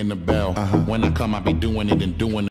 ringing the bell. When I come, I be doing it and doing it.